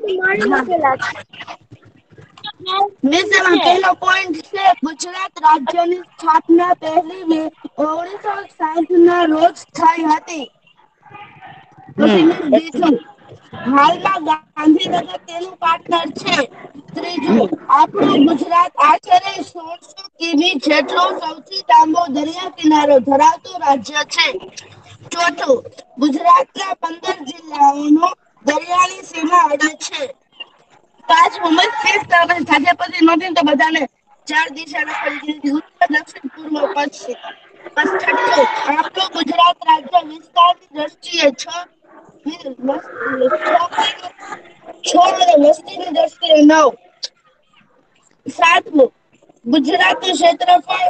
વિષયમાં પહેલો પોઈન્ટ છે ગુજરાત રાજ્યની સ્થાપના પહેલી મે 1960 ના રોજ થઈ હતી. પછી મેં બીજું હાલમાં ગાંધીનગર તેનું પાર્ટનર છે. ત્રીજું આપણું ગુજરાત આશરે 1600 કિમી જેટલો સૌથી લાંબો દરિયા કિનારો ધરાવતું રાજ્ય છે. ચોથું ગુજરાતના 15 જિલ્લાઓનો દરિયાની સીમા આવેલ છે. પાંચમું નથી તો બધાને 4 દિશા લખવાની કીધી ઉત્તર દક્ષિણ પૂર્વ પશ્ચિમ. છઠ્ઠું આપણું ગુજરાત રાજ્ય વિસ્તારની દ્રષ્ટિએ વસ્તીની દ્રષ્ટિએ 9. સાતમું ગુજરાતનું ક્ષેત્રફળ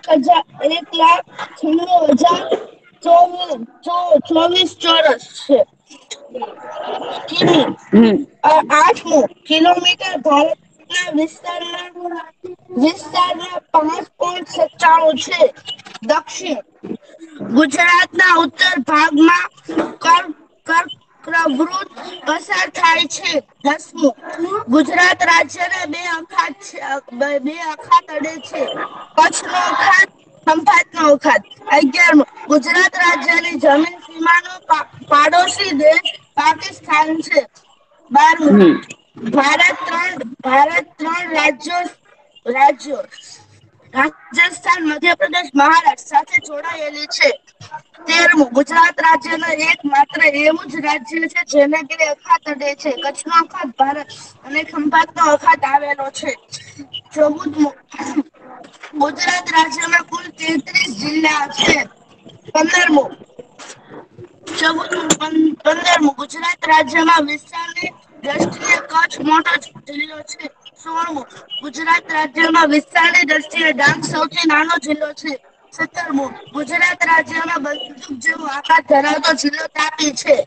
1,96,024 ચોરસ છે. કિમી. આઠમું કિલોમીટર ભારતના વિસ્તારના 5.97 છે. દક્ષિણ ગુજરાતના ઉત્તર ભાગમાં કર્કવૃત પસાર થાય છે. 10મું ગુજરાત રાજ્યના બે અખાત અડે છે. કચ્છનો અખાત, ખંભાતનો અખાત. 11મું ગુજરાત રાજ્યની જમીન સીમાનો પાડોશી દેશ પાકિસ્તાન છે. 12મું ભારત ત્રણ રાજ્યો રાજસ્થાન, મધ્યપ્રદેશ, મહારાષ્ટ્ર સાથે જોડાયેલી છે. 13મું ગુજરાત રાજ્યનું એક માત્ર એવું જ રાજ્ય છે જેને બે અખાત અડે છે. કચ્છનો અખાત ભારત અને ખંભાતનો અખાત આવેલો છે. 14મું ગુજરાત રાજ્યમાં કુલ 33 જિલ્લા છે. 15મું ગુજરાત રાજ્યમાં વિસ્તારની દ્રષ્ટિએ કચ્છ મોટો જિલ્લો છે. 16મું ગુજરાત રાજ્યમાં વિસ્તારની દ્રષ્ટિએ ડાંગ સૌથી નાનો જિલ્લો છે. 17મું ગુજરાત રાજ્યમાં બંદૂક જેવો આકાર ધરાવતો જિલ્લો તાપી છે.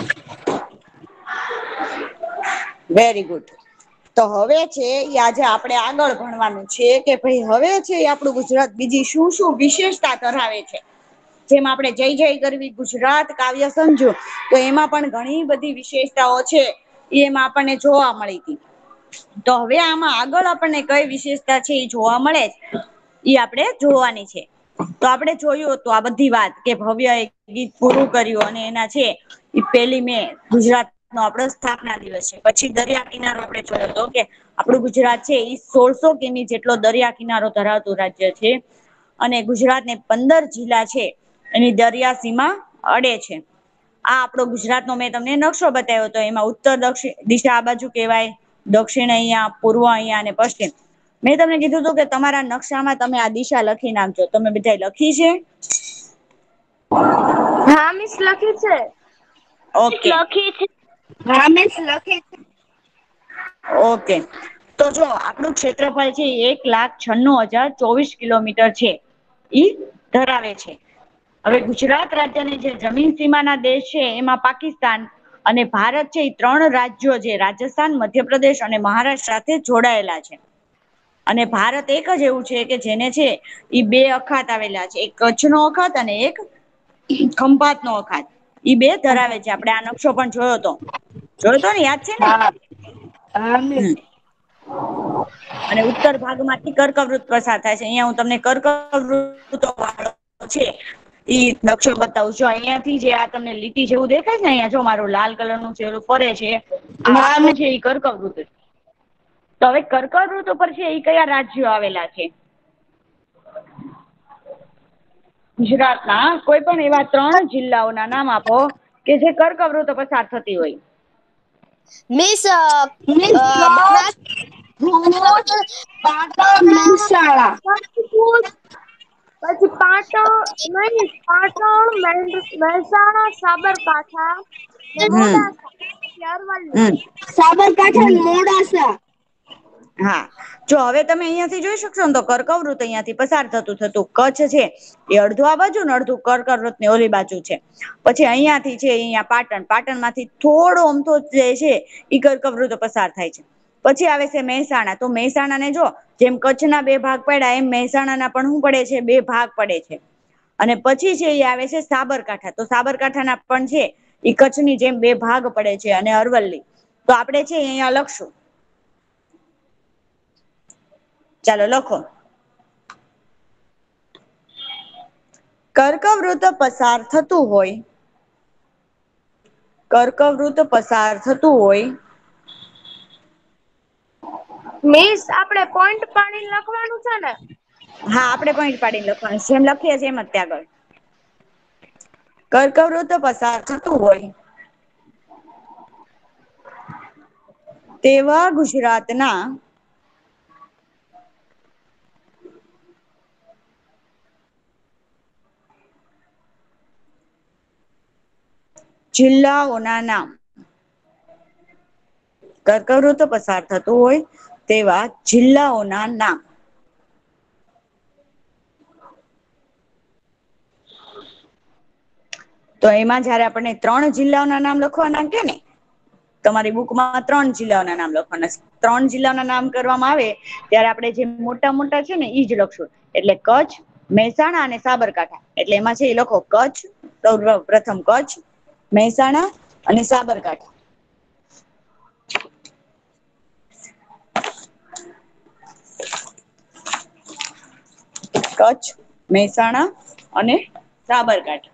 Very good. તો હવે છે એ આજે આપણે આગળ ભણવાનું છે કે ભાઈ હવે છે એ આપણું ગુજરાત બીજી શું શું વિશેષતા ધરાવે છે. જેમ આપણે જય જય ગરવી ગુજરાત કાવ્ય સમજો તો એમાં પણ ઘણી બધી વિશેષતાઓ છે. એમાં આપણને જોવા મળી હતી. તો હવે આમાં આગળ આપણને કઈ વિશેષતા છે એ જોવા મળે ઈ આપણે જોવાની છે. તો આપણે જોયું હતું આ બધી વાત કે ભવ્ય એક ગીત પૂરું કર્યું અને એના છે એ 1લી મે ગુજરાતનો આપણો સ્થાપના દિવસ છે. પછી દરિયા કિનારો આપણે જોયો હતો કે આપણું ગુજરાત છે એ 1600 કિમી જેટલો દરિયા કિનારો ધરાવતું રાજ્ય છે. અને ગુજરાતને 15 જિલ્લા છે એની દરિયા સીમા અડે છે. આ આપણો ગુજરાતનો મેં તમને નકશો બતાવ્યો હતો. એમાં ઉત્તર દક્ષિણ દિશા આ બાજુ કહેવાય, દક્ષિણ અહિયાં, પૂર્વ અહિયાં અને પશ્ચિમ. મેં તમને કીધું હતું કે તમારા નકશામાં તમે આ દિશા લખી નાખજો. તમે બધાએ લખી છે? હા મિસ લખી છે. ઓકે. હા મિસ લખી છે. ઓકે. તો જો આપણું ક્ષેત્રફળ છે 1,96,024 કિલોમીટર છે. ઈ ધરાવે છે. હવે ગુજરાત રાજ્યની જે જમીન સીમાના દેશ છે એમાં પાકિસ્તાન અને ભારત છે એ 3 રાજ્યો છે રાજસ્થાન, મધ્યપ્રદેશ અને મહારાષ્ટ્ર સાથે જોડાયેલા છે. અને ભારત એક જ એવું છે કે જેને છે ઈ 2 અખાત આવેલા છે. એક કચ્છનો અખાત અને એક ખંભાતનો અખાત. ઈ 2 ધરાવે છે. આપણે આ નકશો પણ જોયો હતો. જોયો તો ને? યાદ છે ને? હા હા મિસ. હમ અને ઉત્તર ભાગમાંથી કર્કવૃત પસાર થાય છે. અહિયાં હું તમને કર્કવૃત વાળો છે ઈ નકશો બતાવું છું. અહિયાં થી જે આ તમને લીટી જેવું દેખાય છે ને અહીંયા જો મારું લાલ કલરનું જે ઓલું ફરે છે આ હા આખું મિસ. છે ઈ કર્કવૃત. તો હવે કર્કવૃત ઉપર છે ઈ કયા રાજ્યો આવેલા છે? ગુજરાતના કોઈ પણ એવા 3 જિલ્લાઓના નામ આપો કે જે કર્કવૃત પસાર થતી હોય. Miss miss Bharuch, Patan, Mehsana. પછી પાટણ નહી પાટણ, મહેસાણા, સાબરકાંઠા ને હમ મોડાસા પછી અરવલ્લી. હમ સાબરકાંઠા હમ અને મોડાસા. હા. જો હવે તમે અહિયાં થી જોઈ શકશો ને તો કર્કવૃત અહિયાં થી પસાર થતું કચ્છ છે એ અડધું આ બાજુ ને અડધું કર્કવૃત ની ઓલી બાજુ છે. પછી અહિયાં થી છે અહિયાં પાટણ માંથી થોડો અમથો જે છે ઈ કર્કવૃત પસાર થાય છે. પછી આવે છે મહેસાણા. તો મહેસાણા ને જો જેમ કચ્છના 2 ભાગ પડ્યા એમ મહેસાણાના પણ શું પડે છે 2 ભાગ પડે છે. અને પછી છે એ આવે છે સાબરકાંઠા. તો સાબરકાંઠાના પણ છે ઈ કચ્છની જેમ 2 ભાગ પડે છે અને અરવલ્લી. તો આપણે છે અહીંયા લખશું. ચાલો લખો. કર્કવૃત પસાર થતું હોય, કર્કવૃત પસાર થતું હોય. મિસ આપણે પોઈન્ટ પાડીને લખવાનું છે ને? હા, આપણે પોઈન્ટ પાડીને લખવાનું, જેમ લખીએ છીએ એમ જ ત્યાં આગળ. કર્કવૃત પસાર થતું હોય તેવા ગુજરાતના જિલ્લાઓના નામ. કર્કવૃત પસાર થતું હોય તેવા જિલ્લાઓના નામ. તો એમાં જયારે આપણને 3 જિલ્લાઓના નામ લખવાના કે ને, તમારી બુકમાં 3 જિલ્લાઓના નામ લખવાના છે. 3 જિલ્લાઓના નામ કરવામાં આવે ત્યારે આપણે જે મોટા મોટા છે ને ઈ જ લખશું. એટલે કચ્છ, મહેસાણા અને સાબરકાંઠા. એટલે એમાં છે એ લખો કચ્છ, સૌપ્રથમ કચ્છ, મહેસાણા અને સાબરકાંઠા. કચ્છ, મહેસાણા અને સાબરકાંઠા.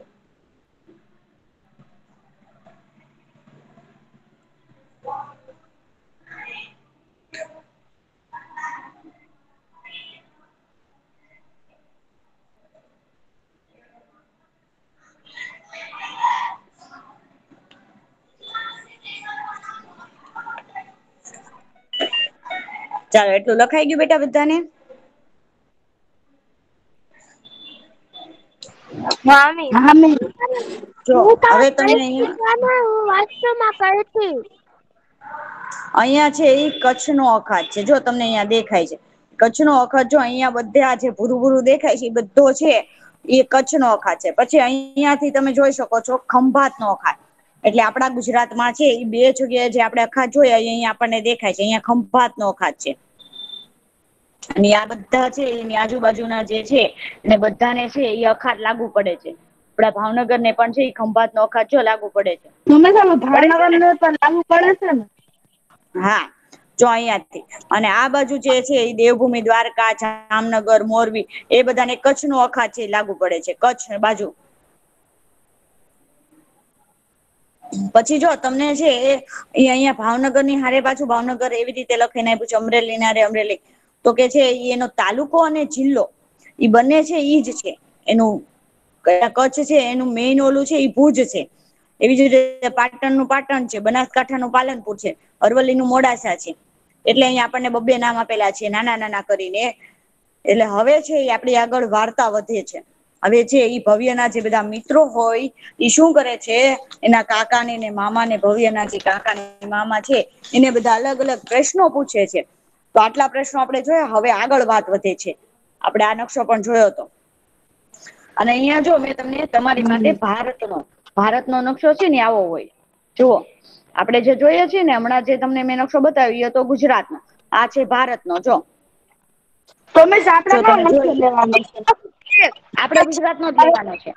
ચાલો, એટલું લખાઈ ગયું બેટા બધાને? હા મિસ. જો હું તો હવે તમને અહીંયા હું વાસ્તવમાં કરતી. અહિયાં છે એ કચ્છનો અખાત છે, જો તમને અહિયાં દેખાય છે. કચ્છનો અખાત જો અહીંયા બધે આ જે ભૂરું ભૂરું દેખાય છે એ બધો છે એ કચ્છનો અખાત છે. પછી અહિયાંથી તમે જોઈ શકો છો ખંભાતનો અખાત. એટલે આપણા ગુજરાતમાં છે એ 2 જગ્યાએ જે આપણે અખાત જોયા અહીંયા આપણને દેખાય છે. અહીંયા ખંભાતનો અખાત છે. અને આ બધા છે એની આજુબાજુના જે છે ને બધાને છે એ અખાત લાગુ પડે છે. આપડા ભાવનગરને પણ છે એ ખંભાતનો અખાત જો લાગુ પડે છે. પડે છે ને? ભાવનગરને પણ લાગુ પડે છે ને? હા, જો અહિયાંથી. અને આ બાજુ જે છે એ દેવભૂમિ દ્વારકા, જામનગર, મોરબી એ બધાને કચ્છનો અખાત છે લાગુ પડે છે, કચ્છ બાજુ. પછી જો તમને છે એ અહીંયા ભાવનગરની હારે પાછું ભાવનગર એવી રીતે લખીને આપ્યું છે, અમરેલીની હારે અમરેલી. તો કે છે એનો તાલુકો અને જિલ્લો ઈ બંને છે ઈ જ છે. એનું કચ્છ છે એનું મેઈન ઓલું છે ઈ ભુજ છે. એવી જ રીતે પાટણનું પાટણ છે, બનાસકાંઠાનું પાલનપુર છે, અરવલ્લીનું મોડાસા છે. એટલે અહીંયા આપણને 2 નામ આપેલા છે નાના નાના કરીને. એટલે હવે છે એ આપણી આગળ વાર્તા વધે છે. હવે છે ઈ ભવ્યના જે બધા મિત્રો હોય ઈ શું કરે છે, એના કાકાને ને મામાને, ભવ્યના જે કાકા ને મામા છે એને બધા અલગ અલગ પ્રશ્નો પૂછે છે. તો આટલા પ્રશ્નો આપણે જોયા. હવે આગળ વાત વધે છે. આપણે આ નકશો પણ જોયો હતો. અને અહીંયા જો મેં તમને તમારી માટે ભારતનો નકશો છે ને આવો હોય. જુઓ, આપણે જે જોઈએ છીએ ને હમણાં જે તમને મેં નકશો બતાવ્યો હતો ગુજરાતનો, આ છે ભારતનો. જો તો મિસ આપણે જો કયો તમે નકશો જોઈ, લેવાનો છે? આપણે ગુજરાતનો જ લેવાનો છે.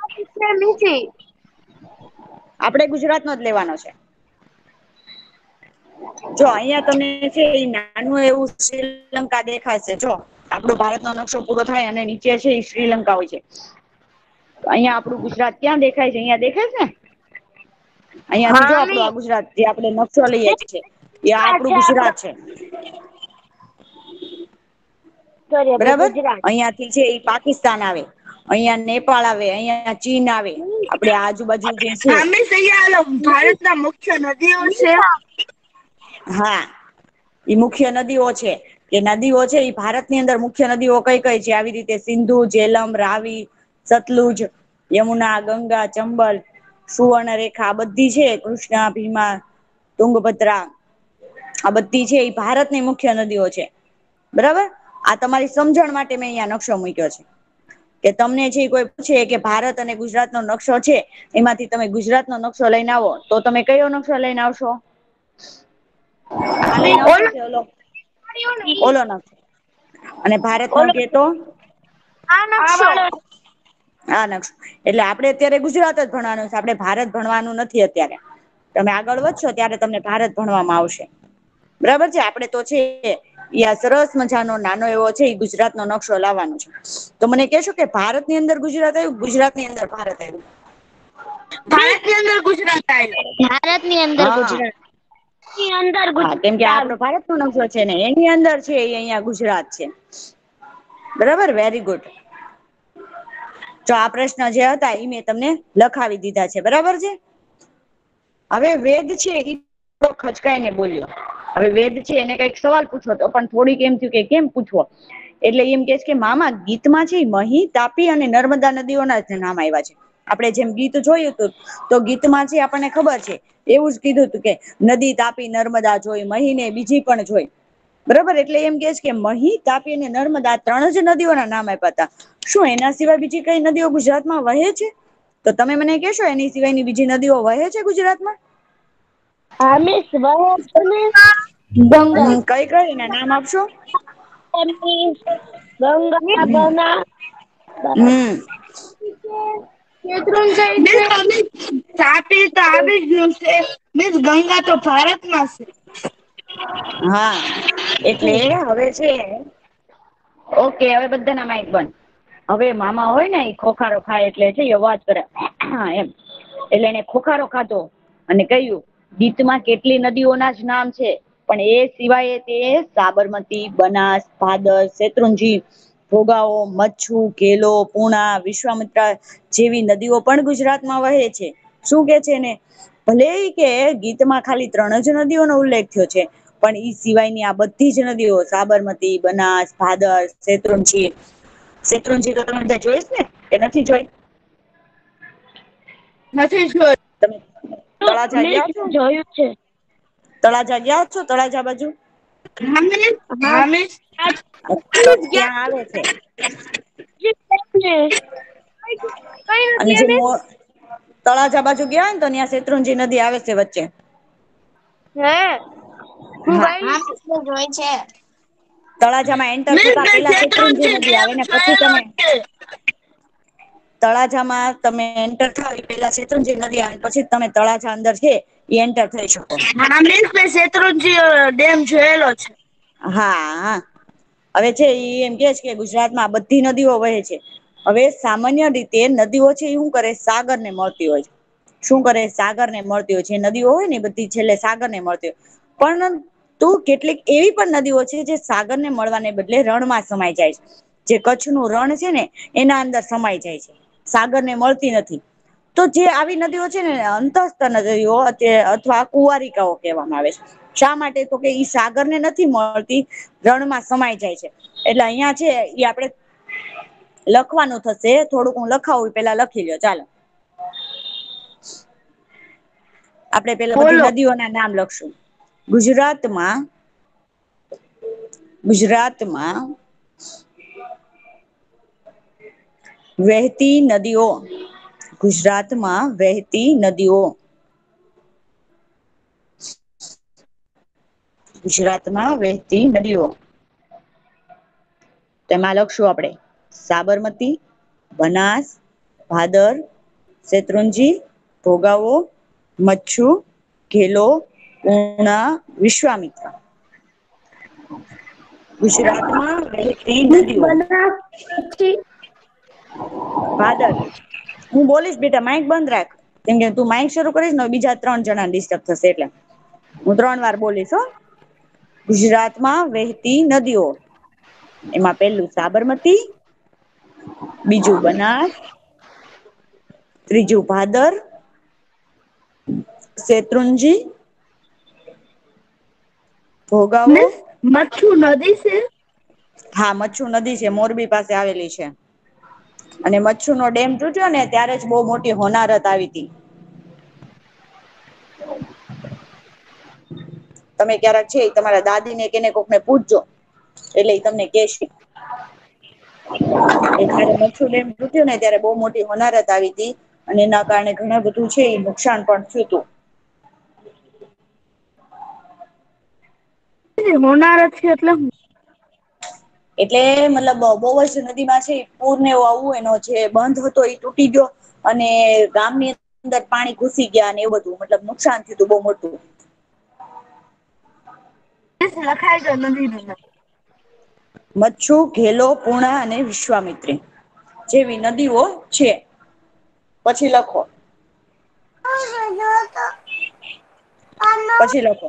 આપણે ગુજરાતનો જ લેવાનો છે. જો અહિયાં તમને છે એ નાનું એવું શ્રીલંકા દેખાશે. જો આપણો ભારતનો નકશો પૂરો થાય અને નીચે છે એ શ્રીલંકા હોય છે. અહિયાં આપણું ગુજરાત ક્યાં દેખાય છે? અહિયાં દેખાય છે ને? અહિયાંથી જો હા આપણું મિસ. આ ગુજરાત જે આપણે નકશો લઈએ છીએ એ આપણું ગુજરાત છે. સોરી, આપણું બરાબર, ગુજરાત. અહિયાં થી છે એ પાકિસ્તાન આવે, અહિયાં નેપાળ આવે, અહિયાં ચીન આવે. આપડે આજુબાજુ જે છે હા મિસ, અહીંયા ભારતના મુખ્ય નદીઓ છે. હા, ઈ મુખ્ય નદીઓ છે. કે નદીઓ છે એ ભારતની અંદર મુખ્ય નદીઓ કઈ કઈ છે? આવી રીતે સિંધુ, જેલમ, રાવિ, સતલુજ, યમુના, ગંગા, ચંબલ, સુવર્ણરેખા આ બધી છે. કૃષ્ણા, ભીમા, તુંગભદ્રા આ બધી છે એ ભારતની મુખ્ય નદીઓ છે. બરાબર, આ તમારી સમજણ માટે મેં અહીંયા નકશો મૂક્યો છે. કે તમને જે કોઈ પૂછે કે ભારત અને ગુજરાતનો નકશો છે એમાંથી તમે ગુજરાતનો નકશો લઈને આવો તો તમે કયો નકશો લઈને આવશો? આ લઈને આવશો કે ઓલો? ઓલો નકશો. અને ભારતનો ઓલો કેતો? આ નકશો. આ નકશો. એટલે આપણે અત્યારે ગુજરાત જ ભણવાનું છે. આપણે ભારત ભણવાનું નથી અત્યારે. તમે આગળ વધશો ત્યારે તમને ભારત ભણવામાં આવશે. બરાબર છે. આપણે તો છે આ સરસ મજાનો નાનો એવો છે એ ગુજરાતનો નકશો લાવવાનો છે. તો મને કહેશો કે ભારતની અંદર ગુજરાત આવ્યું, ગુજરાતની અંદર ભારત આવ્યું? ભારતની અંદર ગુજરાત આવ્યું. ભારતની અંદર હા ગુજરાત ની અંદર હા, કેમ કે ગુજરાત આપણો ભારતનો નકશો છે ને એની અંદર છે એ અહિયાં ગુજરાત છે. બરાબર, વેરી ગુડ. જો આ પ્રશ્ન જે હતા એ મેં તમને લખાવી દીધા છે. બરાબર છે. હવે વેદ છે એ ખચકાઈને બોલ્યો. હવે વેદ છે એને કઈક સવાલ પૂછવો તો પણ થોડીક એમ થયું કે કેમ પૂછવો, એટલે એમ કે છે કે મામા ગીતમાં છે મહી, તાપી અને નર્મદા નદીઓના જ નામ આવ્યા છે. આપણે જેમ ગીત જોયું હતું તો ગીતમાં છે આપણને ખબર છે એવું જ કીધું હતું કે નદી તાપી નર્મદા જોઈ, મહીને બીજી પણ જોઈ. બરાબર, એટલે એમ કે છે કે મહી, તાપી અને નર્મદા 3 જ નદીઓના નામ આપ્યા હતા. શું એના સિવાય બીજી કઈ નદીઓ ગુજરાતમાં વહે છે? તો તમે મને કહેશો એની સિવાયની બીજી નદીઓ વહે છે ગુજરાતમાં? હા મિસ, વહે છે ને. ગંગા, કઈ કઈ એના નામ આપશો? ગંગા, હમ શેત્રુંજય છે. તાપી તો આવી ગયું છે. મીન્સ ગંગા તો ભારતમાં છે. હા, એટલે હવે છે ઓકે, હવે બધાના માઈક બંધ. હવે મામા હોય ને એ ખોખારો ખાય એટલે છે એ અવાજ કરે એમ. એટલે એને ખોખારો ખાધો અને કહ્યું ગીતમાં કેટલી નદીઓના જ નામ છે પણ એ સિવાય તે સાબરમતી, બનાસ, ભાદર, શેત્રુંજી, ભોગાવો, મચ્છુ, ઘેલો, પૂર્ણા, વિશ્વામિત્રા જેવી નદીઓ પણ ગુજરાતમાં વહે છે. શું કે છે ને ભલે કે ગીતમાં ખાલી 3 જ નદીઓનો ઉલ્લેખ થયો છે પણ ઈ સિવાયની આ બધી જ નદીઓ સાબરમતી, બનાસ, ભાદર, શેત્રુંજી. શેત્રુંજી તો તમે બધા જોઈશ ને કે નથી જોઈ? નથી જોયું. તમે તળાજા મિસ ગયા છો? જોયું છે. તળાજા ગયા છો? તળાજા બાજુ? હા મિસ. તો ત્યાં આવે છે. કઈ અને નથી જે એને તળાજા બાજુ ગયા હોય ને તો ત્યાં શેત્રુંજી નદી આવે છે વચ્ચે. હે હું હા, ગઈ હોય છે. તળાજામાં એન્ટર મિસ થતા મેં પેલા શેત્રુંજી શેત્રુંજી નદી ડેમ આવે ને પછી જોયેલો તમે છે. તળાજામાં તમે એન્ટર થાવ પેલા શેત્રુંજી નદી આવે પછી તમે તળાજા અંદર છે એ એન્ટર થઈ શકો. હા મિસ, મેં શેત્રુંજી ડેમ જોયેલો છે. હા, હવે છે ઈ એમ કે છે કે ગુજરાતમાં બધી નદીઓ વહે છે. હવે સામાન્ય રીતે નદીઓ છે એ શું કરે સાગરને મળતી હોય છે. શું કરે સાગરને મળતી હોય છે. નદીઓ હોય ને બધી છેલ્લે સાગરને મળતી હોય પણ તું કેટલીક એવી પણ નદીઓ છે જે સાગરને મળવાને બદલે રણમાં સમાઈ જાય છે. જે કચ્છનું રણ છે ને એના અંદર સમાઈ જાય છે, સાગરને મળતી નથી. તો જે આવી નદીઓ છે ને અંતસ્થ નદીઓ અથવા કુવારિકાઓ કહેવામાં આવે છે. શા માટે? તો કે ઈ સાગરને નથી મળતી, રણમાં સમાય જાય છે. એટલે અહિયાં છે ઈ આપડે લખવાનું થશે. થોડુંક હું લખાવું પેલા લખી લ્યો ચાલો. આપણે પેલા બધી બોલો. નદીઓના નામ લખશું. ગુજરાતમાં વહેતી નદીઓ. ગુજરાતમાં વહેતી નદીઓ. ગુજરાતમાં વહેતી નદીઓ. તેમાં લખશું આપણે સાબરમતી, બનાસ, ભાદર, શેત્રુંજી, ભોગાવો, મચ્છુ, ઘેલો, પૂર્ણા, વિશ્વામિત્રા. ગુજરાતમાં વહેતી મિસ નદીઓ. બનાસ પછી ભાદર. હું બોલીશ બેટા માઈક બંધ રાખ. કેમ કે તું માઈક શરૂ કરીશ ને બીજા 3 જણા ડિસ્ટર્બ થશે એટલે. હું 3 વાર બોલીશ હો. ગુજરાતમાં વહેતી નદીઓ. એમાં પેલું સાબરમતી, બીજું બનાસ, ત્રીજું ભાદર, શેત્રુંજી, ભોગાવો. મિસ મચ્છુ નદી છે? હા, મચ્છુ નદી છે. મોરબી પાસે આવેલી છે. અને મચ્છુનો ડેમ તૂટ્યો ને ત્યારે જ બહુ મોટી હોનારત આવી હતી. તમે ક્યારેક છે તમારા દાદીને કેને કોકને પૂછજો એટલે ઈ તમને કેશે. એ જયારે મચ્છુ ડેમ તૂટ્યો ને ત્યારે બહુ મોટી હોનારત આવી હતી. અને એના કારણે ઘણા બધું છે એ નુકસાન પણ થયું તું. હોનારત છે એટલે હું? એટલે મતલબ બહુ જ નદીમાં છે પૂરને એવું આવવું એનો જે બંધ હતો એ તૂટી ગયો અને ગામની અંદર પાણી ઘૂસી ગયા અને એવું બધું, મતલબ નુકસાન થયું હતું બહુ મોટું. લખાઈ ગયો નદીનું નામ. મચ્છુ, ઘેલો, પૂર્ણા અને વિશ્વામિત્રી જેવી નદીઓ છે. પછી લખો. પછી લખો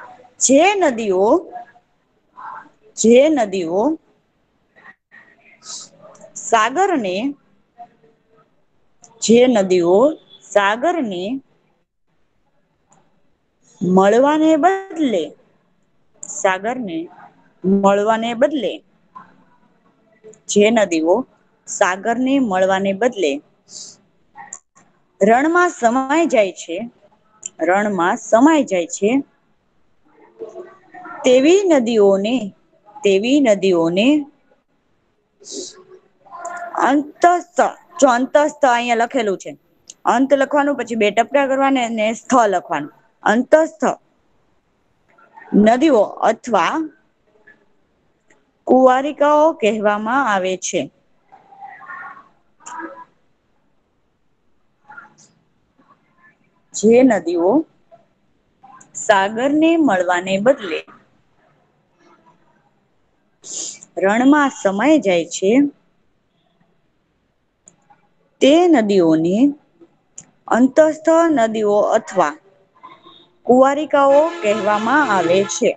જે નદીઓ સાગરને મળવાને બદલે જે નદીઓ સાગરને મળવાને બદલે રણમાં સમાય જાય છે તેવી નદીઓને અંતસ્થ અહિયાં લખેલું છે. અંત લખવાનું, પછી બે ટપકા કરવાના અને સ્થ લખવાનું. અંતસ્થ નદીઓ અથવા કુવારિકાઓ કહેવામાં આવે છે. જે નદીઓ સાગરને મળવાને બદલે રણમાં સમાય જાય છે તે નદીઓને અંતસ્થ નદીઓ અથવા કુવારિકાઓ કહેવામાં આવે છે.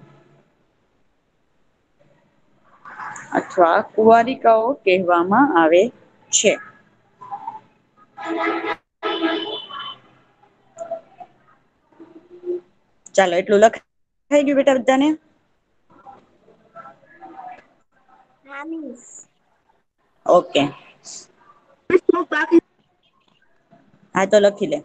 ચાલો એટલું લખાઈ ગયું બેટા બધાને? હા મિસ. ઓકે. હા તો લખી લે.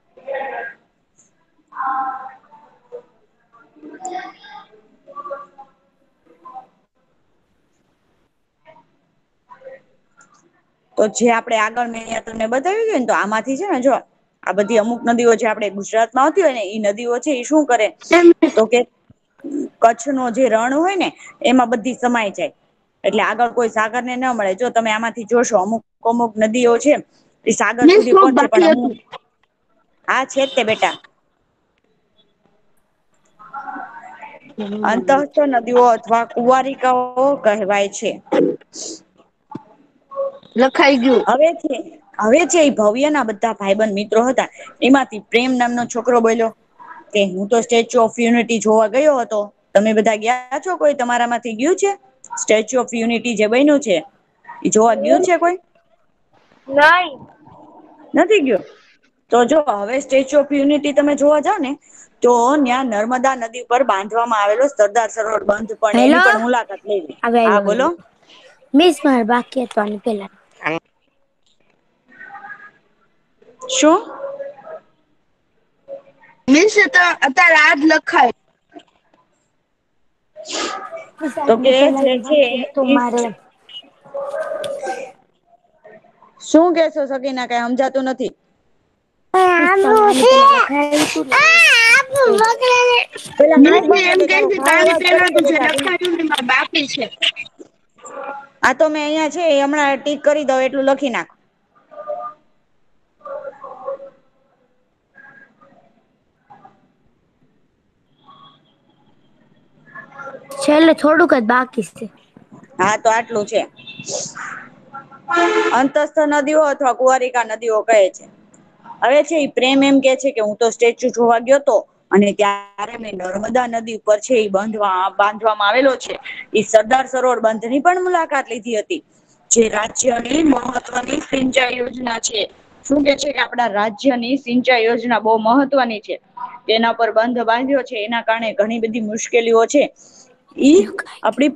તો જે આપણે આગળ મેં અહીંયા તમને બતાવ્યું છે ને, તો આમાંથી છે ને જો આ બધી અમુક નદીઓ જે આપણે ગુજરાતમાં આવતી હોય ને, ઈ નદીઓ છે એ શું કરે તો કે કચ્છનો જે રણ હોય ને એમાં બધી સમાય જાય. એટલે આગળ કોઈ સાગર ને ન મળે. જો તમે આમાંથી જોશો અમુક નદીઓ છે એ સાગર મિસ સુધી થોડુંક પહોંચે, પણ બાકી અમુક હતું. હા છે જ તે બેટા. અંતસ્થ નદીઓ અથવા કુવારિકાઓ કહેવાય છે. લખાઈ ગયું. હવે છે એ ભવ્યના બધા ભાઈબંધ મિત્રો હતા. એમાંથી પ્રેમ નામનો છોકરો બોલ્યો કે હું તો સ્ટેચ્યુ ઓફ યુનિટી જોવા ગયો હતો. તમે બધા ગયા છો? કોઈ તમારામાંથી ગયું છે સ્ટેચ્યુ ઓફ યુનિટી જે બન્યું છે એ જોવા ગયું છે કોઈ? નહીં. નથી ગયો? તો જો હવે સ્ટેચ્યુ ઓફ યુનિટી તમે જોવા જાવ ને તો ત્યાં નર્મદા નદી પર બાંધવામાં આવેલો સરદાર સરોવર બંધ પણ હેલો એની પણ મુલાકાત લેવી. હવે હા બોલો. આવ્યો. મિસ માર બાકી હતું આની પેલા. શું? મિસ અત્યારે આજ લખાય. તો કે જે પેલાનું છે બાકી હતું ઈ મારે. શું કેશો સકીના? કઈ સમજાતું નથી. પેલા મિસ માઈક બંધ કરી એમ દે, કે તારો છે કે ભાવ આની અવાજ કરે છે પેલાનું જે બેટા. લખાયું ને એમાં બાકી છે. આ તો મેં અહિયાં છે હમણાં ટીક કરી દઉં એટલું લખી નાખ. છેલ્લે થોડુંક જ બાકી છે. હા તો આટલું છે. અંતસ્થ નદીઓ અથવા કુવારિકા નદીઓ કહે છે. હવે છે એ પ્રેમ એમ કે છે કે હું તો સ્ટેચ્યુ જોવા ગયો તો અને ત્યારે મેં નર્મદા નદી ઉપર છે એ બાંધવામાં આવેલો છે એ સરદાર સરોવર બંધની પણ મુલાકાત લીધી હતી. જે રાજ્યની મહત્વની સિંચાઈ યોજના છે. શું કે છે કે આપડા રાજ્યની સિંચાઈ યોજના બહુ મહત્વની છે. તેના પર બંધ બાંધ્યો છે એના કારણે ઘણી બધી મુશ્કેલીઓ છે ઈ આપડી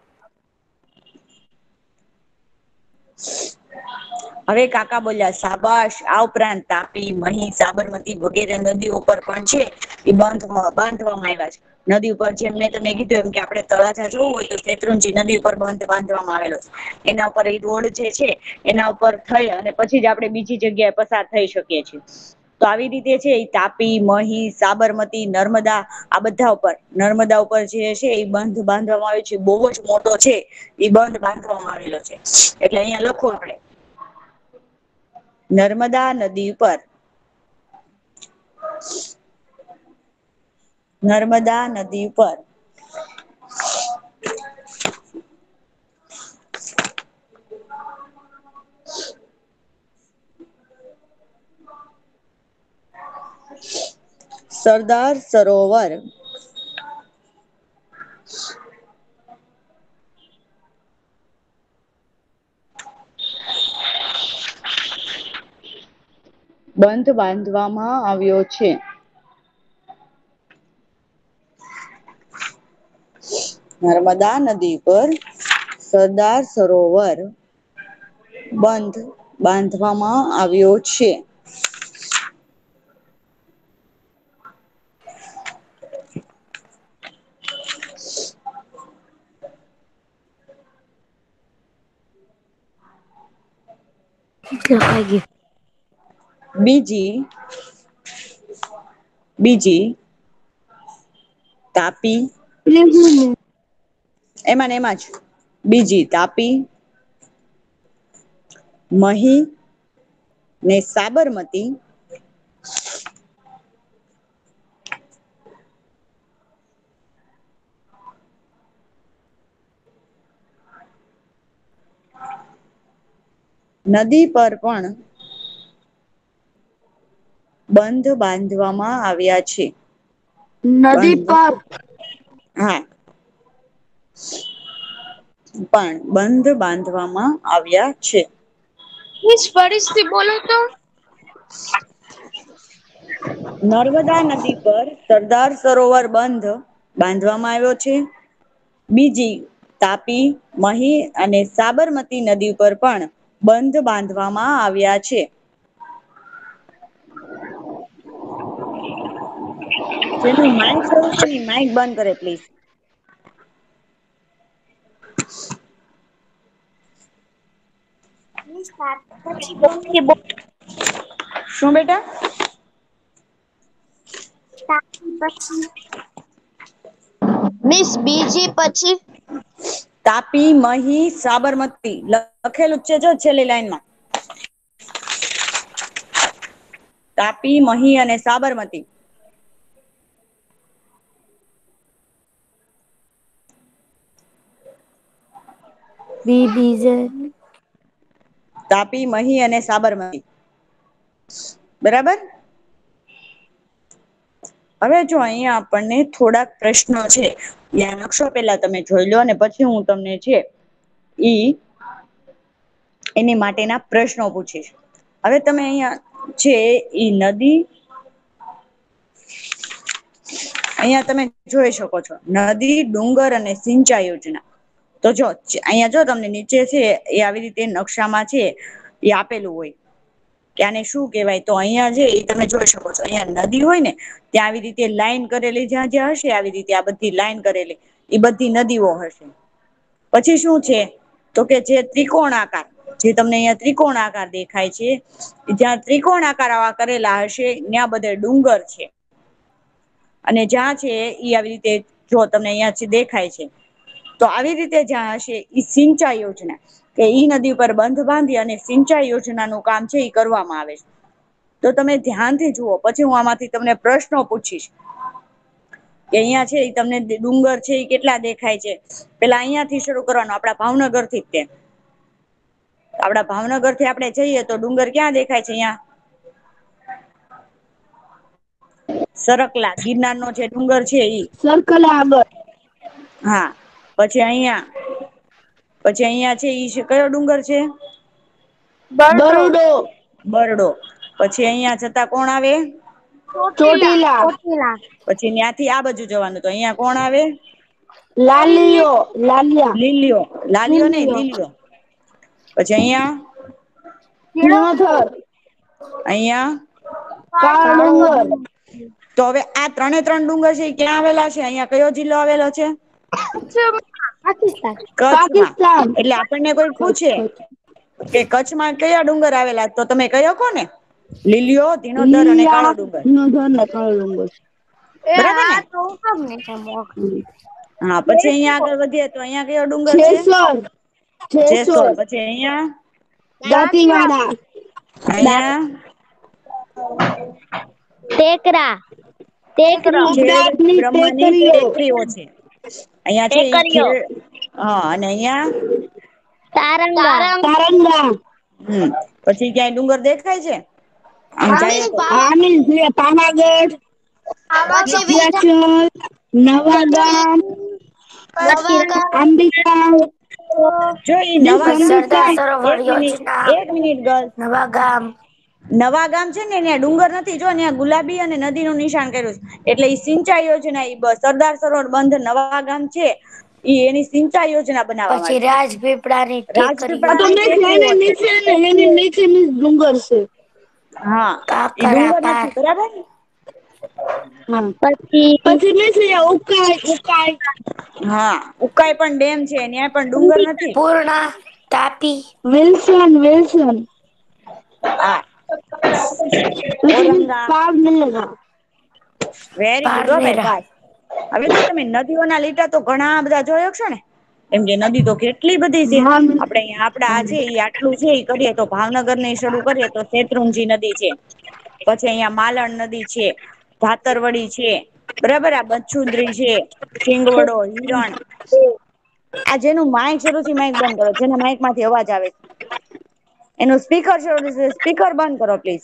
હવે કાકા બોલ્યા શાબાશ. આ ઉપરાંત તાપી, મહી, સાબરમતી વગેરે નદીઓ પર પણ છે એ બાંધવામાં આવ્યા છે. નદી ઉપર જેમ મેં તમને કીધું એમ કે આપણે તળાજા જોવું હોય તો શેત્રુંજી નદી ઉપર બંધ બાંધવામાં આવેલો છે. એના ઉપર એ રોડ જે છે એના ઉપર થઈ અને પછી જ આપણે બીજી જગ્યાએ પસાર થઈ શકીએ છીએ. તો આવી રીતે છે તાપી, મહી, સાબરમતી, નર્મદા આ બધા ઉપર નર્મદા ઉપર જે છે એ બંધ બાંધવામાં આવે છે બહુ જ મોટો છે. એ બંધ બાંધવામાં આવેલો છે. એટલે અહિયાં લખવું આપણે નર્મદા નદી પર નર્મદા નદી પર સરદાર સરોવર બંધ બાંધવામાં આવ્યો છે. નર્મદા નદી પર સરદાર સરોવર બંધ બાંધવામાં આવ્યો છે. બીજી તાપી એમાં ને એમાં જ બીજી તાપી મહી ને સાબરમતી નદી પર પણ બંધ બાંધવામાં આવ્યા છે. નદી બંધ પર હા પણ બંધ બાંધવામાં આવ્યા છે. મિસ ફરીથી બોલો તો. નર્મદા નદી પર સરદાર સરોવર બંધ બાંધવામાં આવ્યો છે. બીજી તાપી મહી અને સાબરમતી નદી પર પણ બંધ બાંધવામાં આવ્યા છે. જેનું માઇક શરૂ છે ને માઇક બંધ કરે પ્લીઝ. શું બેટા? પછી મિસ બીજી પછી તાપી મહી સાબરમતી લખેલું જ છે જો છેલ્લી લાઈનમાં. તાપી મહી અને સાબરમતી. બીજે તાપી મહી અને સાબરમતી બરાબર. હવે જો અહીંયા આપણને થોડાક પ્રશ્નો છે. ત્યાં નકશો પેલા તમે જોઈ લો અને પછી હું તમને છે ઈ એની માટેના પ્રશ્નો પૂછીશ. હવે તમે અહિયાં છે ઈ નદી અહિયાં તમે જોઈ શકો છો નદી ડુંગર અને સિંચાઈ યોજના. તો જો અહિયાં જો તમને નીચે છે એ આવી રીતે નકશામાં છે એ આપેલું હોય કે આને શું કેહેવાય તો અહિયાં છે એ તમે જોઈ શકો છો અહિયાં નદી હોય ને ત્યાં આવી રીતે લાઈન કરેલી જ્યાં જ્યાં હશે આવી રીતે આ બધી લાઈન કરેલી એ બધી નદીઓ હશે. પછી શું છે તો કે જે ત્રિકોણ આકાર જે તમને અહિયાં ત્રિકોણ આકાર દેખાય છે જ્યાં ત્રિકોણ આકાર આવા કરેલા હશે ત્યાં બધે ડુંગર છે. અને જ્યાં છે ઈ આવી રીતે જો તમને અહિયાં દેખાય છે. તો આવી રીતે જ્યાં હશે ઈ સિંચાઈ યોજના કે ઈ નદી ઉપર બંધ બાંધી અને સિંચાઈ યોજનાનું કામ છે ઈ કરવામાં આવે છે. તો તમે ધ્યાનથી જુઓ પછી હું આમાંથી તમને પ્રશ્નો પૂછીશ. કે અહિયાં છે એ તમને ડુંગર છે એ કેટલા દેખાય છે. પેલા અહિયાં થી શરૂ કરવાનું આપડા ભાવનગર થી તે આપડા ભાવનગર થી આપડે જઈએ તો ડુંગર ક્યાં દેખાય છે અહિયાં સરકલા ગિરનાર નો જે ડુંગર છે ઈ સર્કલ આગળ હા પછી અહિયાં છે ઈ કયો ડુંગર છે? બરડો બરોડો બરડો પછી અહિયાં જતા કોણ આવે? ચોટીલા પછી ન્યાંથી આ બાજુ જવાનું તો અહિયાં કોણ આવે? લાલીયો લાલિયા લીલીયો લાલીયો નઈ લીલીયો પછી અહિયાં દિયોદર અહિયાં કાળા ડુંગર તો હવે આ ત્રણે ત્રણ ડુંગર છે એ ક્યાં આવેલા છે અહિયાં કયો જિલ્લો આવેલો છે? પાકિસ્તાન કચ્છમાં પાકિસ્તાન એટલે આપણને કોઈ કચ્છ પૂછે કચ્છ કે કચ્છમાં કયા ડુંગર આવેલા તો તમે કયો કોને લીલીયો ધીણોધર અને કાળો લીલિયા ડુંગર દિયોદર ને કાળો ડુંગર એ બરાબર ને આ તો કેમ નઈ મોક હા પછી અહિયાં આગળ વધીએ તો અહિયાં કયો ડુંગર છે જેસર જેસોર પછી અહિયાં દાંતીવાડા અહિયાં ટેકરા. ટેકરી. ખેડ ઉબડાટની બ્રહ્માની ટેકરીઓ. ટેકરીઓ છે. અહિયાં છે ઈ ટેકરીઓ. ખેડ હા અને અહિયાં તારંગા. તારંગા. પછી ક્યાંય ડુંગર દેખાય છે આમ જાય તો? પાવાગઢ, વિંધ્યાચલ, નવાગામ, પછી અંબિકા જો ઈ મિસ નવા અંબિકા એક મિનિટ ગર્લ્સ નવા ગામ છે ને ત્યાં ડુંગર નથી જો ત્યાં ગુલાબી અને નદી નું નિશાન કર્યું છે એટલે ઈ સિંચાઈ યોજના સરદાર સરોવર બંધ નવા ગામ છે ઈ એની સિંચાઈ યોજના બનાવવામાં પછી રાજપીપળાની આવી ટેકરીઓ, રાજપીપળાની ટેકરીઓ છે. એની નીચે ડુંગર છે. હા ઈ કાકરા ડુંગર પાર, નથી બરાબર. હા પછી પછી ઉકાઈ હા ઉકાઈ પણ ડેમ છે ત્યાં પણ ડુંગર નથી. પૂર્ણા, તાપી, વિલ્સન હા પછી ઔરંગા પારનેરા. વેરી ગુડ હો ભાઈ પારનેરા, પાસ. હવે જો તમે નદીઓના લીટા તો ઘણા બધા જોયો છો ને એમ કે નદી તો કેટલી બધી છે હા આપડે અહીંયા આપડા આ છે આટલું છે એ કરીએ તો ભાવનગર ને શરૂ કરીએ તો શેત્રુંજી નદી છે. પછી અહિયાં માલણ નદી છે. ભાતરવડી છે બરાબર આ બચુંદ્રી છે સિંગવડો હિરણ આ જેનું માઇક શરૂ છે માઈક બંધ કરો જેના માઈક માંથી અવાજ આવે છે. એનું સ્પીકર બંધ કરો પ્લીઝ.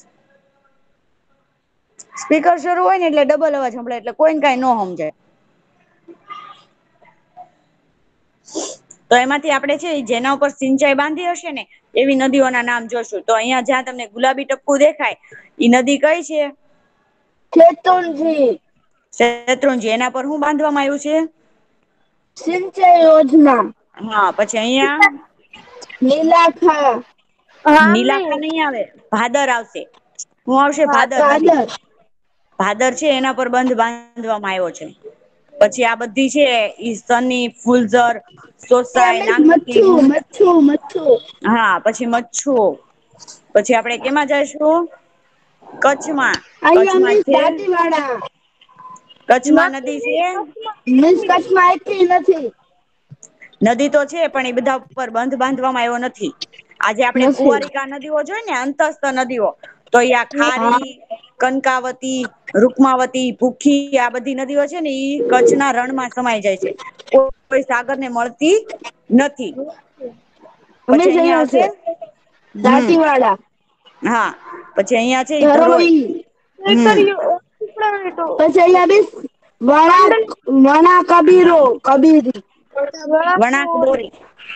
સ્પીકર શરૂ હોય ને એટલે ડબલ અવાજ સંભળાય એટલે કોઈને કઈ ન સમજાય. તો એમાંથી આપડે છે જેના ઉપર સિંચાઈ બાંધી હશે ને એવી નદીઓના નામ જોશું તો અહિયાં જ્યાં તમને ગુલાબી ટપકું દેખાય ઈ નદી કઈ છે? શેત્રુંજી. શેત્રુંજી એના પર શું બાંધવામાં આવ્યું છે? સિંચાઈ યોજના. હા પછી અહિયાં નીલાખા. નીલાખા નહી આવે ભાદર આવશે હું આવશે ભાદર નદી. ભાદર છે એના પર બંધ બાંધવામાં આવ્યો છે. પછી આ બધી છે ઈ સની ફૂલઝર સોસાય નાગનથી મચ્છુ હા પછી મચ્છુ પછી આપડે કેમાં જઈશું કચ્છમાં. અહીંયા કચ્છમાં મિસ છે દાંતીવાડા. કચ્છમાં નદી છે. મિસ કચ્છમાં એકેય નથી. નદી તો છે પણ એ બધા ઉપર બંધ બાંધવામાં આવ્યો નથી. આજે આપડે નથી કુંવારિકા નદીઓ જોઈ ને અંતસ્થ નદીઓ તો અં હા ખારી કનકાવતી રૂકમાવતી ભૂખી આ બધી નદીઓ છે ને ઈ કચ્છના રણમાં સમાઈ જાય છે. કોઈ સાગર ને મળતી નથી. અમે પછી અહિયાં જયા છે આવશે દાંતીવાડા હા પછી અહિયાં છે ધરોઈ ધરોઈ હમ પછી અહિયાં બી વણા કબીરી વણાક બોરી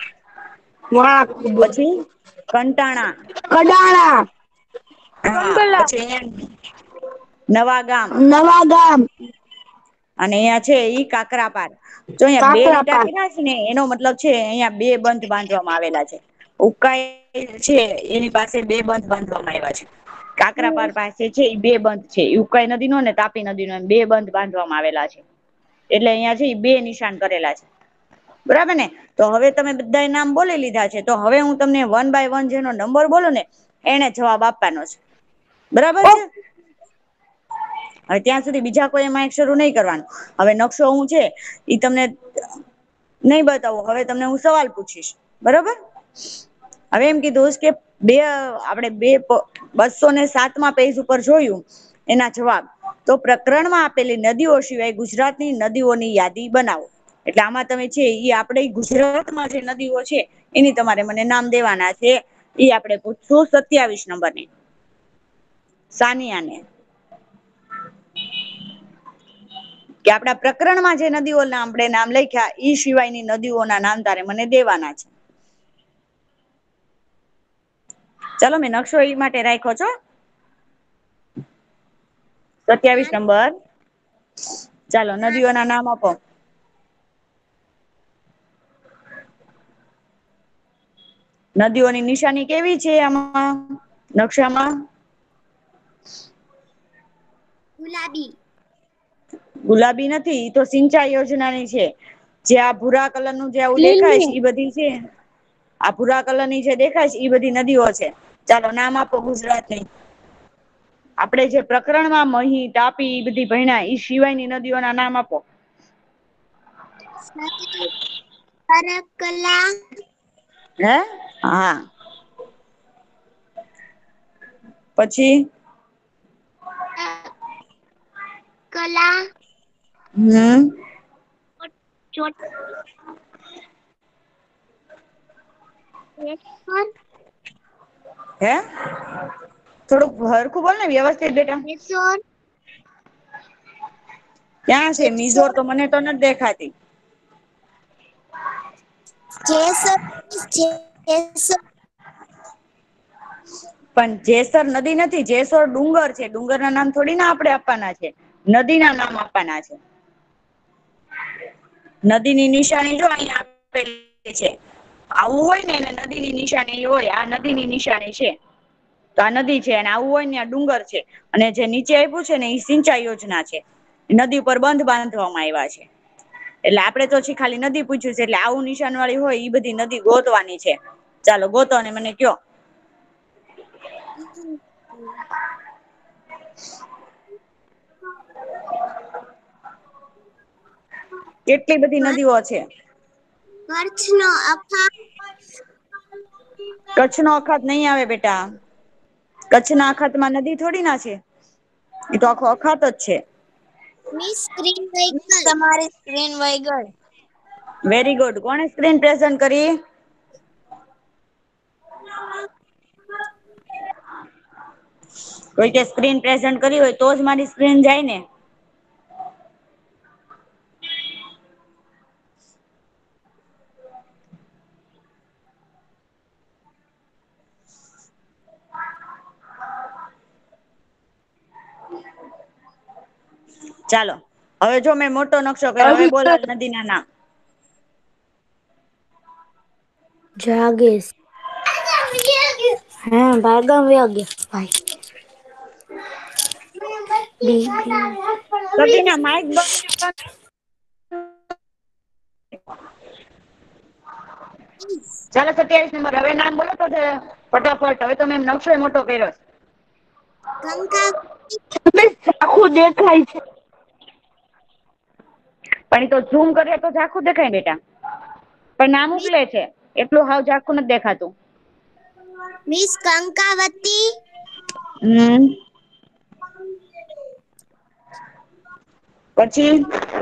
પછી કંટાણા કડાણા હા પછી નવા ગામ નવા ગામ અને અહિયાં છે ઈ કાકરાપાર જો અહિયાં બે લીટા કાકરાપાર કીધા છે ને એનો મતલબ છે અહિયાં બે બંધ બાંધવામાં આવેલા છે. ઉકાઈ છે એની પાસે બે બંધ બાંધવામાં આવ્યા છે. કાકરાપાર પાસે છે એ બે બંધ છે ઉકાઈ નદી નો ને તાપી નદી નો બે બંધ બાંધવામાં આવેલા છે એટલે અહિયાં છે બે નિશાન કરેલા છે. બરાબર ને તો હવે તમે બધા નામ બોલી લીધા છે તો હવે હું તમને વન બાય વન જેનો નંબર બોલો ને એને જવાબ આપવાનો છે બરાબર છે. હવે ત્યાં સુધી બીજા કોઈ એમાં એક શરૂ નહી કરવાનું હવે નકશો હું છે ઈ તમને નહી બતાવો હવે તમને હું સવાલ પૂછીશ બરોબર. હવે એમ કીધું કે આપણે 207 પેજ ઉપર જોયું એના જવાબ તો પ્રકરણમાં આપેલી નદીઓ સિવાય ગુજરાતની નદીઓની યાદી બનાવો. એટલે આમાં તમે છે આપણે ગુજરાતમાં જે નદીઓ છે એની તમારે મને નામ દેવાના છે. આપડે પૂછશું 27 નંબરની સાનિયાને કે આપડા પ્રકરણમાં જે નદીઓના આપણે નામ લખ્યા ઈ સિવાયની નદીઓના નામ તારે મને દેવાના છે. ચાલો મેં નકશો એ માટે રાખ્યો છો. 27 નંબર ચાલો નદીઓ ના નામ આપો. નદીઓની નિશાની કેવી છે આમાં નકશામાં ગુલાબી ગુલાબી નથી તો સિંચાઈ યોજનાની છે જે આ ભૂરા કલર નું જે આવું દેખાય છે લીલી એ બધી છે. આ ભૂરા કલર ની જે દેખાય છે એ બધી નદીઓ છે ચાલો નામ આપો ગુજરાતની આપડે જે પ્રકરણમાં મહી તાપી બધી ભયણા ઈ સિવાયની નદીઓના નામ આપો. હે હા પછી કલા ચોટ હે થોડુંક હરખું બોલ ને વ્યવસ્થિત બેટા. કેશોર ક્યાં છે મિઝોર? તો મને તો નથી દેખાતી. જેસર જેસર પણ જેસર નદી નથી, જેસર ડુંગર છે. ડુંગર ના નામ થોડી ના આપડે આપવાના છે, નદી ના નામ આપવાના છે. નદીની નિશાની જો અહીંયા આપેલી છે. આવું હોય ને એને નદીની નિશાની હોય, આ નદીની નિશાની છે. તો આ નદી છે અને આવું હોય ને આ ડુંગર છે. અને જે નીચે આપ્યું છે ને એ સિંચાઈ યોજના છે. નદી પર બંધ બાંધવામાં આવ્યા છે. એટલે આપડે તો ખાલી નદી પૂછ્યું છે, એટલે આવું નિશાન વાળી હોય ઈ બધી નદી ગોતવાની છે. ચાલો ગોતો અને મને કયો. કેટલી બધી નદીઓ છે. કચ્છ નો અખા કચ્છ નો અખાત નહીં આવે બેટા. કચ્છના અખાતમાં નદી થોડી ના છે, એ તો આખો અખાત જ છે. મિસ સ્ક્રીન વહી ગઈ. તમારી સ્ક્રીન વહી ગઈ. Very good. કોણે સ્ક્રીન પ્રેઝન્ટ કરી? કોઈ કે સ્ક્રીન પ્રેઝન્ટ કરી હોય તો જ મારી સ્ક્રીન જાય ને. ચાલો હવે જો મેં મોટો નકશો કર્યો. હવે બોલો નદી ના નામ. જાગીશ. હા ભાગમ ભાઈ. સતીના માઇક બંધ ચાલો 27 નંબર. હવે નામ બોલો તો ફટાફટ. હવે તો મેં નકશો મોટો કર્યો. કંકા આખું દેખાય છે. પણ એ તો ઝૂમ કરીએ તો ઝાખું દેખાય બેટા. પણ નામ ઉકલે છે એટલું હાવ ઝાખું નથી દેખાતું. મિસ કંકાવતી પછી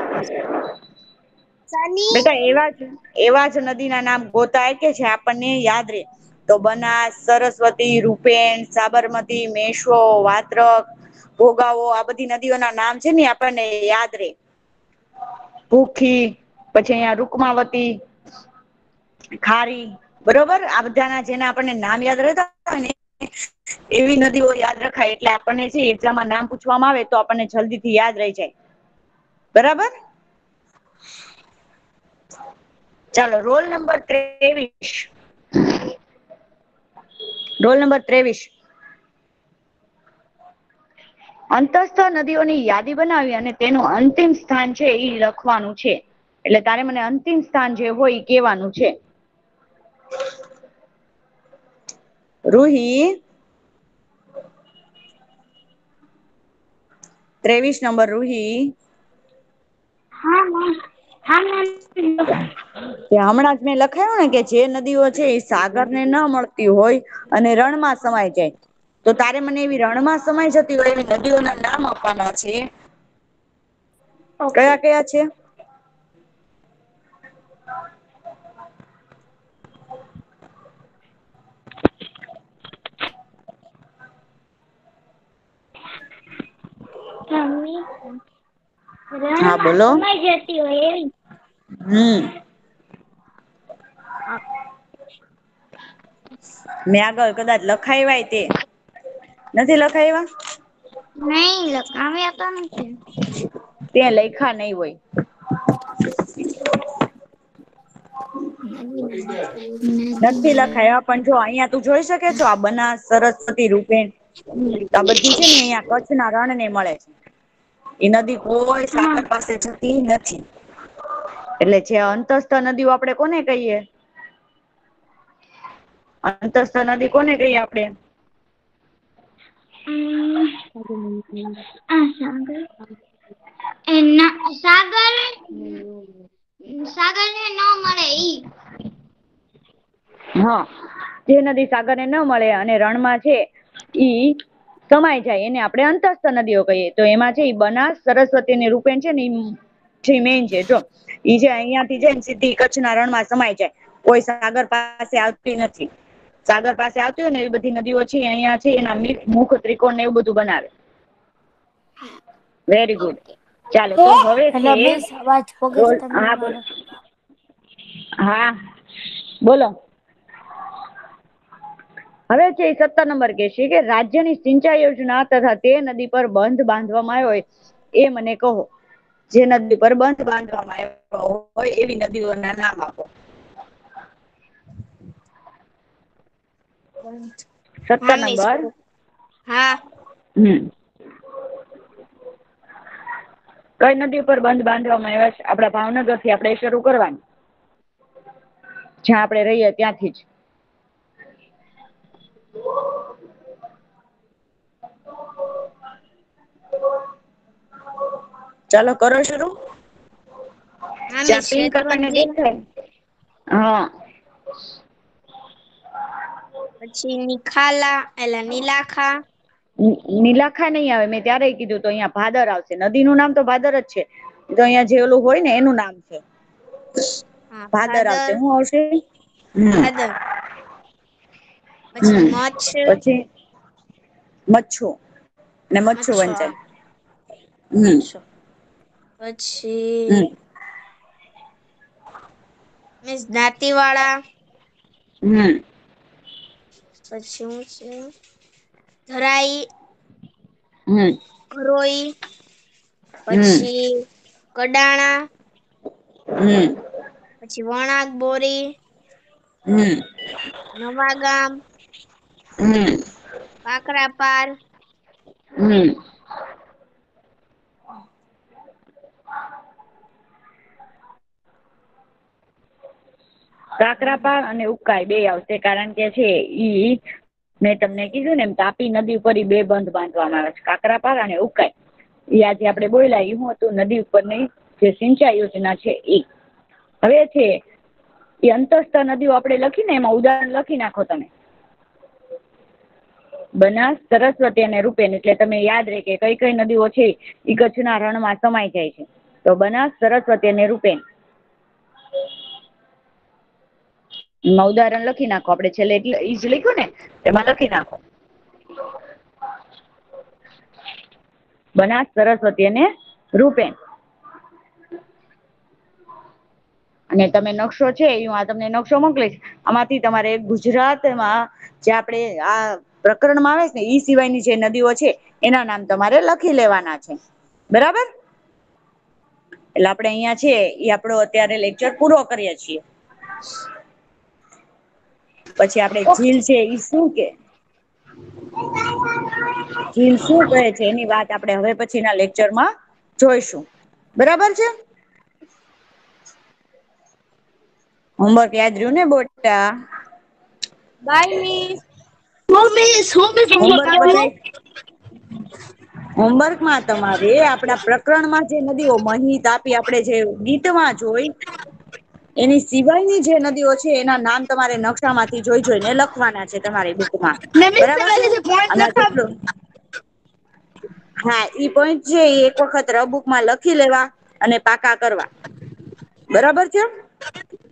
સની બેટા એવા જ નદી ના નામ ગોતાય કે જે આપણને યાદ રે. તો બનાસ, સરસ્વતી, રૂપેણ, સાબરમતી, મેશ્વો, વાત્રક, ભોગાવો, આ બધી નદીઓના નામ છે ને આપણને યાદ રે. ભૂખી, પછી અહિયાં રૂકમાવતી, ખારી, બરોબર. આ બધાના જેના આપણને નામ યાદ રહેતા હોય ને એવી નદીઓ યાદ રખાય. એટલે આપણને છે એક્ઝામમાં નામ પૂછવામાં આવે તો આપણને જલ્દી થી યાદ રહી જાય. બરાબર. ચાલો રોલ નંબર 23. Roll number 23. અંતસ્થ નદીઓની યાદી બનાવી અને તેનું અંતિમ સ્થાન છે એ લખવાનું છે. એટલે તારે મને અંતિમ સ્થાન જે હોય એ કેવાનું છે. રૂહી 23 નંબર. રૂહી હમણાં જ મેં લખાયું ને કે જે નદીઓ છે એ સાગર ને ન મળતી હોય અને રણમાં સમાય જાય. તો તારે મને એવી રણમાં સમાય જતી હોય એવી નદીઓના નામ આપવાના છે. કયા કયા છે? હા રણમાં બોલો. સમાઈ જતી હોય એવી મેં આગળ કદાચ લખાયવાય તે નથી લખાયવા. નહી લખાવ્યા તો નથી. ત્યાં લયખા નહી હોય. નથી લખાયા પણ જો અહિયાં તું જોઈ શકે છો આ બનાસ, સરસ્વતી, રૂપેણ આ બધી છે ને અહિયાં કચ્છના રણ ને મળે છે. એ નદી કોઈ સાગર પાસે જતી નથી. એટલે જે અંતસ્થ નદીઓ આપડે કોને કહીએ? અંતસ્થ નદી કોને કહીએ આપડે? સાગર ને ન મળે ઈ. હા જે નદી સાગરને ન મળે અને રણમાં છે ઈ સમાય જાય એને આપણે અંતસ્થ નદીઓ કહીએ. તો એમાં છે બનાસ, સરસ્વતી અને રૂપેણ છે ને જે મેઈન છે. જો ઈ જે અહિયાંથી જાય ને સીધી કચ્છના રણમાં સમાય જાય, કોઈ સાગર પાસે આવતી નથી. સાગર પાસે આવતી હોય ને એવી બધી નદીઓ છે અહિયાં છે એના મુખ ત્રિકોણ ને એવું બધું બનાવે. Very good. ચાલો તો હવે છે એટલે બેસ અવાજ પોગે છે તમને મારો. હા બોલો. હવે છે 17 નંબર કે છે કે રાજ્યની સિંચાઈ યોજના તથા તે નદી પર બંધ બાંધવામાં આવ્યો હોય એ મને કહો. જે નદી પર બંધ બાંધવામાં આવ્યો હોય એવી નદીઓના નામ આપો. 17 હા મિસ. નંબર. હા. કઈ નદી ઉપર બંધ બાંધવામાં આવ્યા છે? આપડા ભાવનગર થી આપણે શરૂ કરવાનું. જ્યાં આપણે રહીએ ત્યાંથી જ. ચાલો કરો શરૂ. હા મિસ જ્યાં પિંક આપણને શેત્રુંજી, દેખાય. હા. પછી નિખાલા એલા નીલાખા. નીલાખા નહીં આવે, મેં ત્યારે કીધું તો અહિયાં ભાદર આવશે. નદીનું નામ તો ભાદર જ છે. તો અહિયાં જે ઓલું હોય ને એનું નામ છે. હા ભાદર આવશે. હું આવશે? ભાદર. પછી મચ્છ. પછી મચ્છુ ને મચ્છુ મચ્છો વંચાય. મચ્છો પછી હમ મીન્સ દાંતીવાડા. હમ. પછી હું છે ધરાઈ. હમ. રોઈ હમ પછી કડાણા. હમ. પછી વણાક બોરી. હમ. નવા ગામ. હમ. કાકરાપાર. હમ. કાકરાપાર અને ઉકાઈ બે આવશે કારણ કે છે ઈ મેં તમને કીધું ને એમ તાપી નદી ઉપર બે બંધ બાંધવામાં આવે છે. કાકરાપાર અને ઉકાઈ. એ આજે આપડે બોયલા એ હું હતું નદી ઉપરની જે સિંચાઈ યોજના છે એ. હવે છે એ અંતસ્થ નદીઓ આપડે લખી ને એમાં ઉદાહરણ લખી નાખો તમે. બનાસ, સરસ્વતી અને રૂપેન એટલે તમે યાદ રે કે કઈ કઈ નદીઓ છે ઈ કચ્છના રણમાં સમાય જાય છે. તો બનાસ, સરસ્વતી અને રૂપેન. એમાં ઉદાહરણ લખી નાખો. આપડે છેલ્લે ઈ જ લખ્યું ને એમાં લખી નાખો. બનાસ, સરસ્વતી અને રૂપેન. અને તમે નકશો છે એ હું આ તમને નકશો મોકલીશ. આમાંથી તમારે ગુજરાતમાં જે આપડે આ પ્રકરણમાં આવે છે ને ઈ સિવાયની જે નદીઓ છે એના નામ તમારે લખી લેવાના છે. બરાબર. એટલે આપડે અહિયાં છે એ આપડો અત્યારે લેક્ચર પૂરો કરીએ છીએ. પછી આપડે જીલ છે ઈ શું કે? જીલ શું કહે છે એની વાત આપણે હવે પછી ના લેક્ચરમાં જોઈશું. બરાબર છે. હોમવર્ક યાદ રહ્યું ને બેટા? By miss. હોમવર્ક પછી હોમવર્કમાં તમારે આપડા પ્રકરણમાં જે નદીઓ મહી, તાપી આપડે જે ગીતમાં જોઈ એની સિવાયની જે નદીઓ છે એના નામ તમારે નકશા માંથી જોઈ જોઈને લખવાના છે તમારી બુકમાં. બરાબર છે. અને જેટલું હા ઈ પોઈન્ટ છે એ એક વખત રફબુકમાં લખી લેવા અને પાકા કરવા. બરાબર છે.